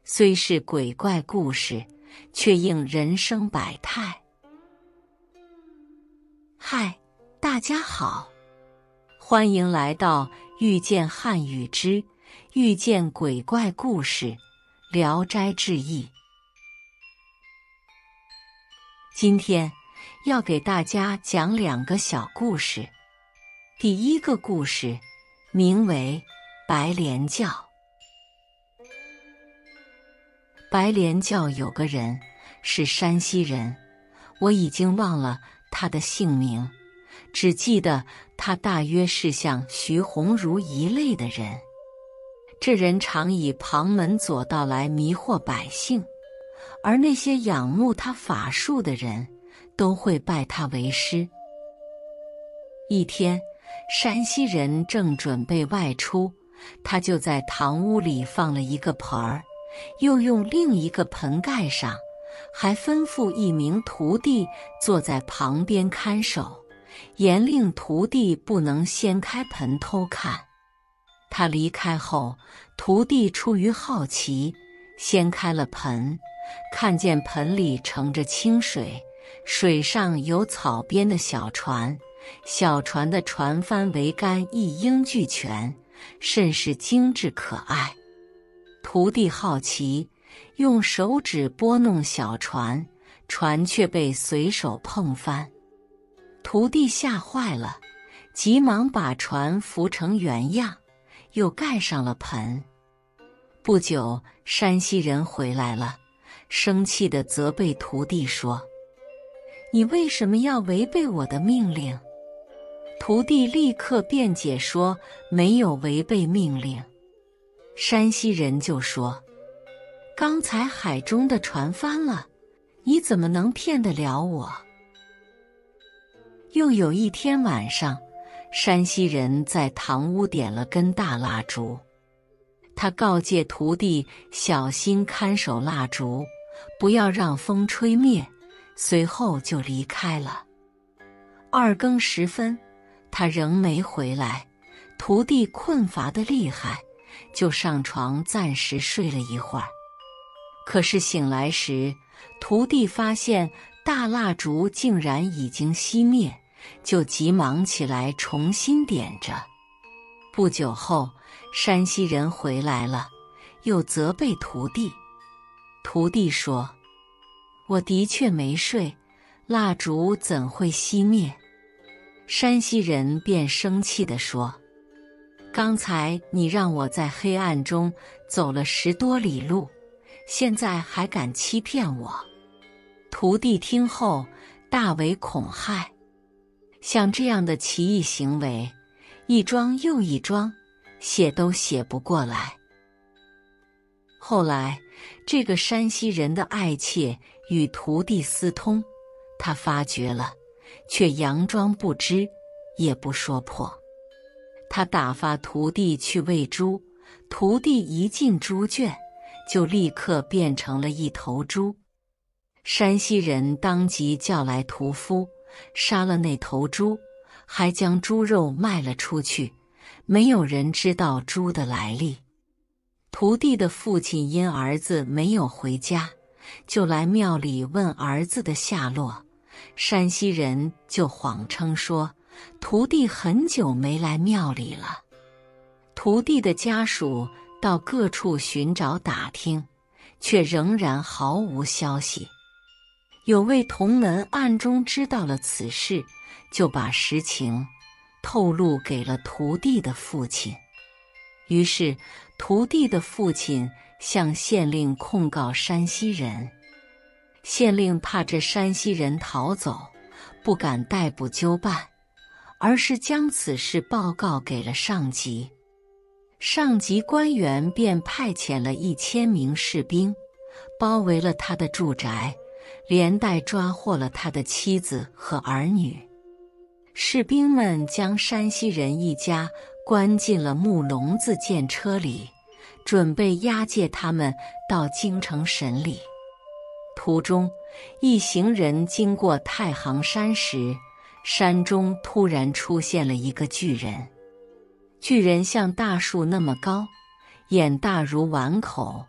虽是鬼怪故事，却应人生百态。嗨，大家好，欢迎来到遇见汉语之遇见鬼怪故事聊斋志异。今天要给大家讲2个小故事。第一个故事名为白莲教。白莲教有个人是山西人，我已经忘了他的姓名，只记得他大约是像徐鸿儒一类的人。这人常以旁门左道来迷惑百姓，而那些仰慕他法术的人都会拜他为师。一天，山西人正准备外出，他就在堂屋里放了一个盆儿，又用另一个盆盖上，还吩咐一名徒弟坐在旁边看守，严令徒弟不能掀开盆偷看。他离开后，徒弟出于好奇，掀开了盆，看见盆里盛着清水，水上有草编的小船，小船的船帆桅杆一应俱全，甚是精致可爱。徒弟好奇，用手指拨弄小船，船却被随手碰翻。徒弟吓坏了，急忙把船扶成原样，又盖上了盆。不久，山西人回来了，生气地责备徒弟说：“你为什么要违背我的命令？”徒弟立刻辩解说没有违背命令。山西人就说：“刚才海中的船翻了，你怎么能骗得了我？”又有一天晚上，山西人在堂屋点了根大蜡烛，他告诫徒弟小心看守蜡烛，不要让风吹灭，随后就离开了。2更时分，他仍没回来，徒弟困乏得厉害，就上床暂时睡了一会儿。可是醒来时，徒弟发现大蜡烛竟然已经熄灭，就急忙起来重新点着。不久后，山西人回来了，又责备徒弟。徒弟说：“我的确没睡，蜡烛怎会熄灭？”山西人便生气地说：“刚才你让我在黑暗中走了10多里路，现在还敢欺骗我？”徒弟听后大为恐骇，像这样的奇异行为，一桩又一桩，写都写不过来。后来，这个山西人的爱妾与徒弟私通，他发觉了，却佯装不知，也不说破。他打发徒弟去喂猪，徒弟一进猪圈，就立刻变成了一头猪。山西人当即叫来屠夫，杀了那头猪，还将猪肉卖了出去，没有人知道猪的来历。徒弟的父亲因儿子没有回家，就来庙里问儿子的下落。山西人就谎称说徒弟很久没来庙里了。徒弟的家属到各处寻找打听，却仍然毫无消息。有位同门暗中知道了此事，就把实情透露给了徒弟的父亲。于是徒弟的父亲向县令控告山西人。县令怕这山西人逃走，不敢逮捕纠办，而是将此事报告给了上级。上级官员便派遣了1000名士兵，包围了他的住宅，连带抓获了他的妻子和儿女。士兵们将山西人一家关进了木笼子箭车里，准备押解他们到京城审理。途中，一行人经过太行山时，山中突然出现了一个巨人。巨人像大树那么高，眼大如碗口，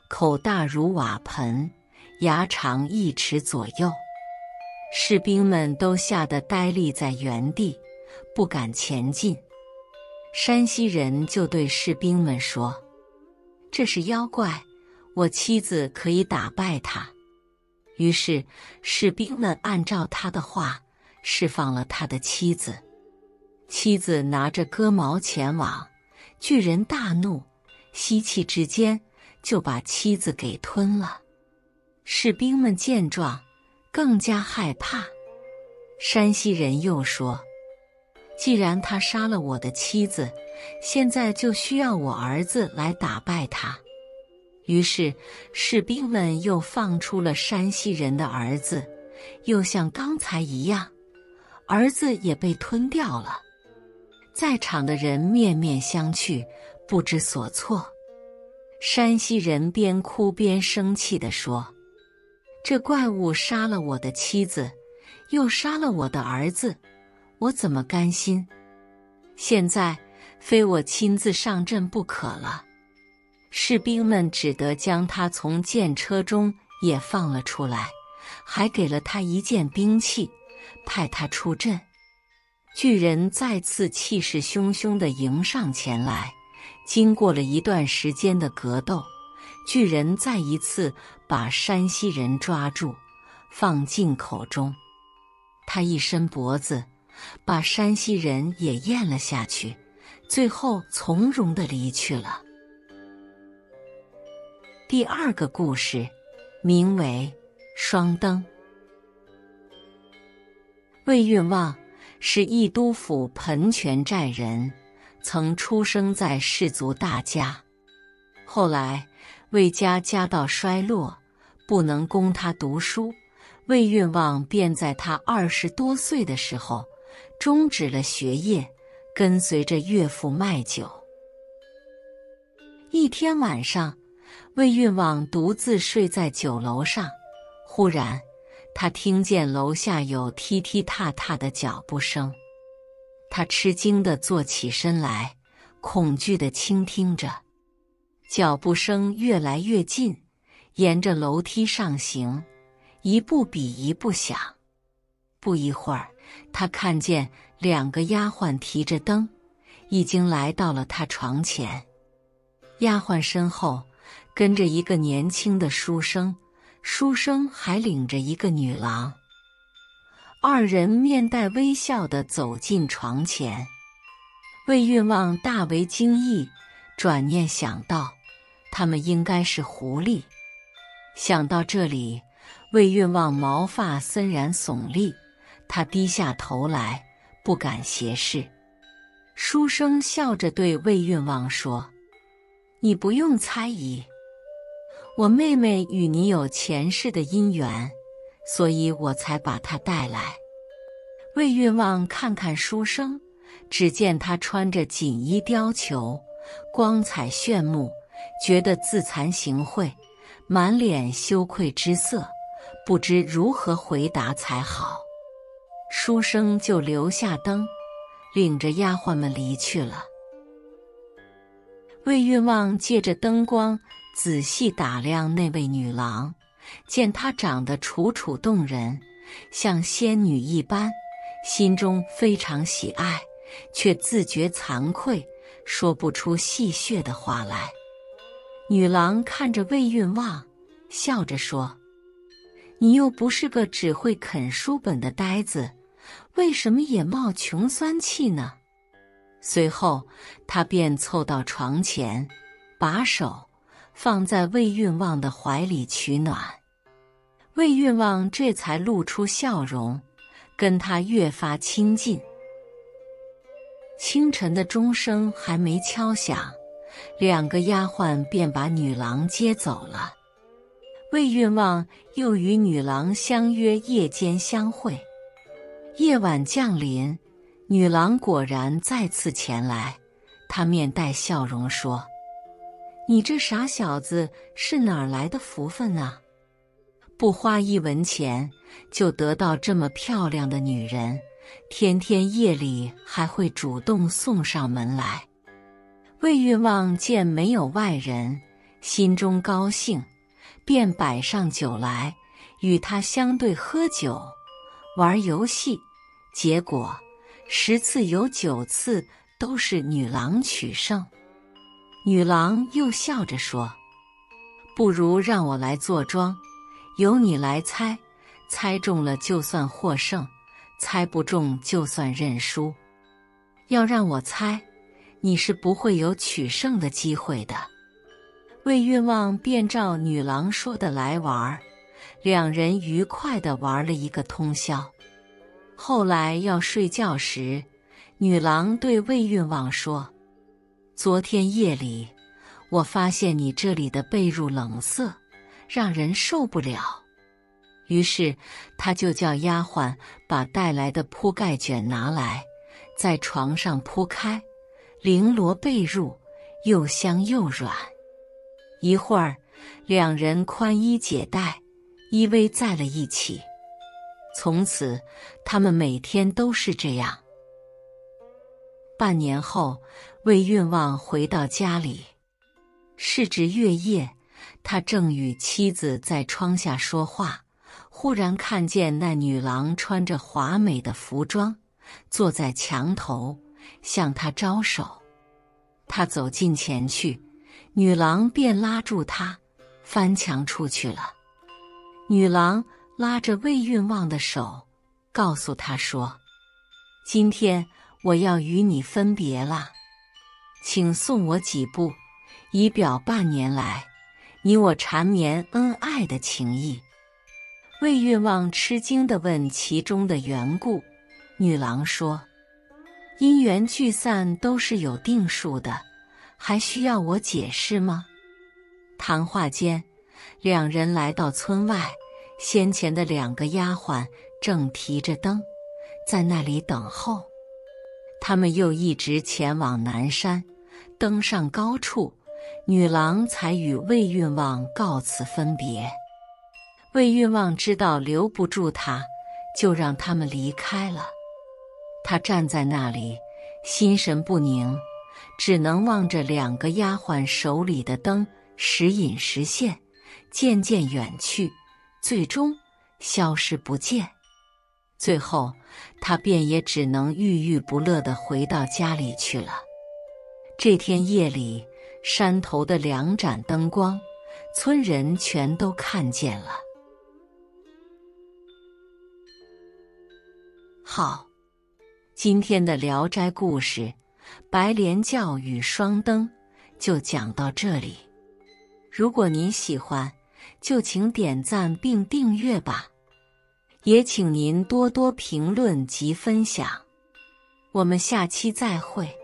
口大如瓦盆，牙长1尺左右。士兵们都吓得呆立在原地，不敢前进。山西人就对士兵们说：“这是妖怪，我妻子可以打败他。”于是士兵们按照他的话释放了他的妻子。妻子拿着戈矛前往，巨人大怒，吸气之间就把妻子给吞了。士兵们见状更加害怕。山西人又说：“既然他杀了我的妻子，现在就需要我儿子来打败他。”于是士兵们又放出了山西人的儿子，又像刚才一样，儿子也被吞掉了。在场的人面面相觑，不知所措。山西人边哭边生气地说：“这怪物杀了我的妻子，又杀了我的儿子，我怎么甘心？现在非我亲自上阵不可了。”士兵们只得将他从箭车中也放了出来，还给了他一件兵器，派他出阵。巨人再次气势汹汹地迎上前来，经过了一段时间的格斗，巨人再一次把山西人抓住，放进口中。他一伸脖子，把山西人也咽了下去，最后从容地离去了。第二个故事名为双灯。魏运旺是义都府盆泉寨人，曾出生在士族大家。后来魏家家道衰落，不能供他读书，魏运旺便在他20多岁的时候终止了学业，跟随着岳父卖酒。一天晚上，魏运旺独自睡在酒楼上，忽然他听见楼下有踢踢踏踏的脚步声。他吃惊地坐起身来，恐惧地倾听着。脚步声越来越近，沿着楼梯上行，一步比一步响。不一会儿，他看见2个丫鬟提着灯，已经来到了他床前。丫鬟身后跟着一个年轻的书生，书生还领着一个女郎。2人面带微笑地走进床前。魏运旺大为惊异，转念想到，他们应该是狐狸。想到这里，魏运旺毛发森然耸立，他低下头来，不敢斜视。书生笑着对魏运旺说：“你不用猜疑，我妹妹与你有前世的姻缘，所以我才把她带来。”魏运旺看看书生，只见他穿着锦衣貂裘，光彩炫目，觉得自惭形秽，满脸羞愧之色，不知如何回答才好。书生就留下灯，领着丫鬟们离去了。魏运旺借着灯光仔细打量那位女郎，见她长得楚楚动人，像仙女一般，心中非常喜爱，却自觉惭愧，说不出戏谑的话来。女郎看着魏运旺，笑着说：“你又不是个只会啃书本的呆子，为什么也冒穷酸气呢？”随后她便凑到床前，把手放在魏运旺的怀里取暖。魏运旺这才露出笑容，跟他越发亲近。清晨的钟声还没敲响，2个丫鬟便把女郎接走了。魏运旺又与女郎相约夜间相会。夜晚降临，女郎果然再次前来，她面带笑容说：“你这傻小子是哪儿来的福分啊？不花1文钱就得到这么漂亮的女人，天天夜里还会主动送上门来。”魏运旺见没有外人， 心中高兴，便摆上酒来，与他相对喝酒，玩游戏。结果10次有9次都是女郎取胜。女郎又笑着说：“不如让我来坐庄，由你来猜，猜中了就算获胜，猜不中就算认输。要让我猜，你是不会有取胜的机会的。”魏运旺便照女郎说的来玩，两人愉快地玩了一个通宵。后来要睡觉时，女郎对魏运旺说：“昨天夜里，我发现你这里的被褥冷色，让人受不了。”于是他就叫丫鬟把带来的铺盖卷拿来，在床上铺开，绫罗被褥，又香又软。一会儿，两人宽衣解带，依偎在了一起。从此，他们每天都是这样。半年后，魏运旺回到家里，是值月夜，他正与妻子在窗下说话，忽然看见那女郎穿着华美的服装，坐在墙头，向他招手。他走近前去，女郎便拉住他，翻墙出去了。女郎拉着魏运旺的手，告诉他说：“今天我要与你分别了，请送我几步，以表半年来你我缠绵恩爱的情谊。”魏运旺吃惊地问其中的缘故，女郎说：“姻缘聚散都是有定数的，还需要我解释吗？”谈话间，两人来到村外，先前的2个丫鬟正提着灯，在那里等候。他们又一直前往南山，登上高处，女郎才与魏运旺告辞分别。魏运旺知道留不住他，就让他们离开了。他站在那里，心神不宁，只能望着2个丫鬟手里的灯时隐时现，渐渐远去，最终消失不见。最后，他便也只能郁郁不乐地回到家里去了。这天夜里，山头的2盏灯光，村人全都看见了。好，今天的《聊斋故事》白莲教与双灯就讲到这里。如果您喜欢，就请点赞并订阅吧，也请您多多评论及分享。我们下期再会。